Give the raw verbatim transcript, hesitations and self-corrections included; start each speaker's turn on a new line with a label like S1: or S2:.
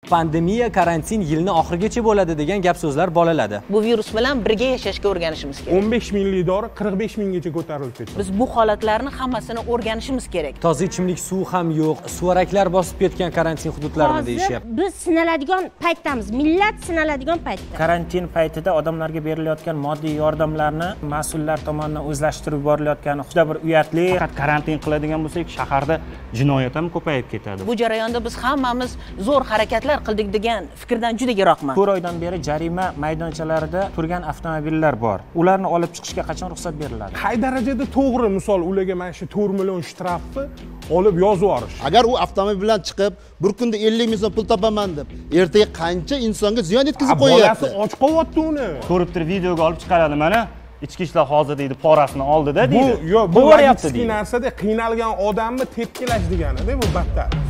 S1: Pandemiya, karantin yilni oxirigacha bo'ladi degan gap so'zlar bolaladi.
S2: Bu virus bilan birga yashashga o'rganishimiz kerak.
S3: o'n besh minglik dori qirq besh minggacha ko'tarilib ketdi.
S2: Biz bu holatlarni hammasini o'rganishimiz kerak.
S1: Toza ichimlik suv ham yo'q, suvaraklar bosib ketgan karantin hududlarini deyishyapti.
S4: Biz sinaladigan paytdamiz, millat sinaladigan paytda.
S5: Karantin paytida odamlarga berilayotgan moddiy yordamlarni mas'ullar tomonidan o'zlashtirib borilayotgani juda bir uyatli.
S6: Faqat karantin qiladigan bo'lsak, shaharda jinoyat ham ko'payib ketadi.
S2: Bu jarayonda biz hammamiz zo'r harakatlar qildik degan fikrdan juda yiroqman.
S5: to'rt oydan beri jarima maydonchalarida turgan avtomobillar bor. Ularni olib chiqishga qachon ruxsat beriladi?
S3: Qay darajada to'g'ri, misol ularga mana shu to'rt million shtrafni olib yozib yuborish.
S7: Agar u avtomobil bilan chiqib, bir kunda ellik ming so'm pul topaman deb, ertaga qancha insonga ziyon yetkazib qo'yapti.
S3: Bolasi och qo'yapti uni.
S6: Ko'rib turib videoga olib chiqaradi mana. Ichki ishlar hozir deydi, porasini oldida deydi.
S3: Bu yo'q, bu
S6: boryapti deydi.
S3: narsada qiynalgan odamni tepkilash degani-da, bu battar.